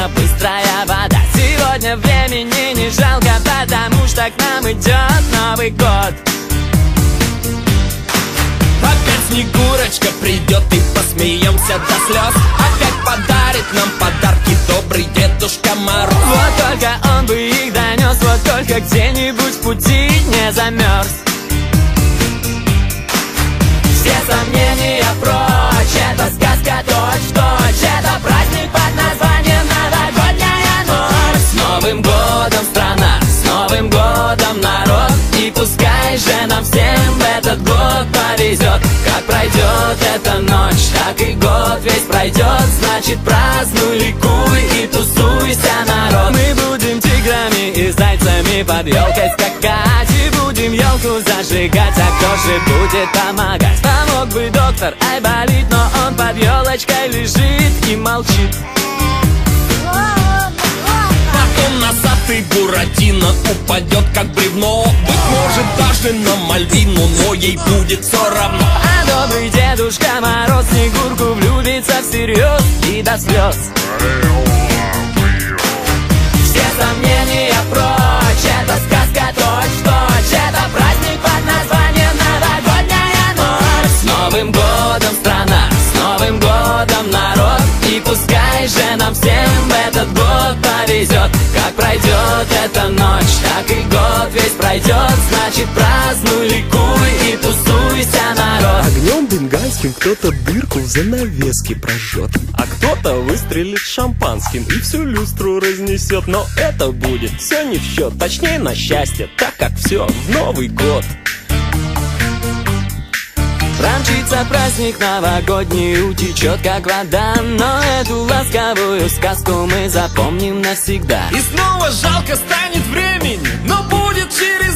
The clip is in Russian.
нужна быстрая вода. Сегодня времени не жалко, потому что к нам идет Новый год. Опять Снегурочка придет и посмеемся до слез. Опять подарит нам подарки добрый Дедушка Мороз. Вот только он бы их донес, вот только где-нибудь в пути не замерз. Все сомнения прочь, это сказка точь-в-точь. Это праздник под названием Новогодняя ночь. С Новым годом, страна, с Новым годом, народ. И пускай же нам всем в этот год повезет. Как пройдет эта ночь, так и год весь пройдет. Значит, празднуй, ликуй и тусуйся, народ. Мы будем тиграми и зайцами под елкой скакать. И будем елку зажигать, а кто же будет помогать? Помог бы доктор, ай болит, но он под елочкой лежит и молчит. Потом носатый Буратино упадет как бревно. Быть может даже на Мальвину, но ей будет все равно. А добрый Дедушка Мороз Снегурку влюбится всерьез и до слез. Все сомнения прочь, это сказка точь-в-точь. Это праздник под названием Новогодняя ночь. С Новым годом, страна, с Новым годом, народ. И пускай же нам всем в этот год повезет. Как пройдет эта ночь, так и год весь пройдет. Значит, празднуй, ликуй и тусуйся, народ. Огнем бенгальским кто-то дырку в занавеске прожжет, а кто-то выстрелит шампанским и всю люстру разнесет. Но это будет все не в счет, точнее на счастье, так как все в Новый год. Промчится праздник новогодний, утечет как вода. Но эту ласковую сказку мы запомним навсегда. И снова жалко станет времени, но будет через